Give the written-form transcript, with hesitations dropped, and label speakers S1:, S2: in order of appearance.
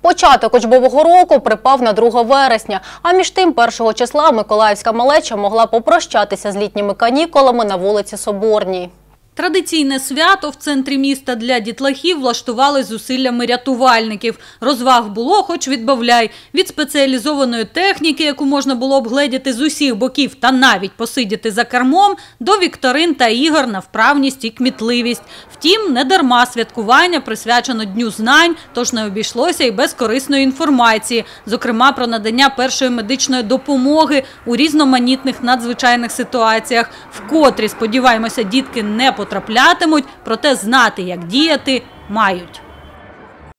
S1: Початок учбового року припав на 2 вересня, а між тим 1 числа миколаївська малеча могла попрощатися з літніми канікулами на вулиці Соборній.
S2: Традиційне свято в центрі міста для дітлахів влаштували зусиллями рятувальників. Розваг було хоч відбавляй. Від спеціалізованої техніки, яку можна було обгледіти з усіх боків та навіть посидіти за кермом, до вікторин та ігор на вправність і кмітливість. Втім, не дарма святкування присвячено Дню знань, тож не обійшлося і без корисної інформації. Зокрема, про надання першої медичної допомоги у різноманітних надзвичайних ситуаціях. Вкотрі, сподіваємося, дітки не потраплятимуть, проте знати, як діяти, мають.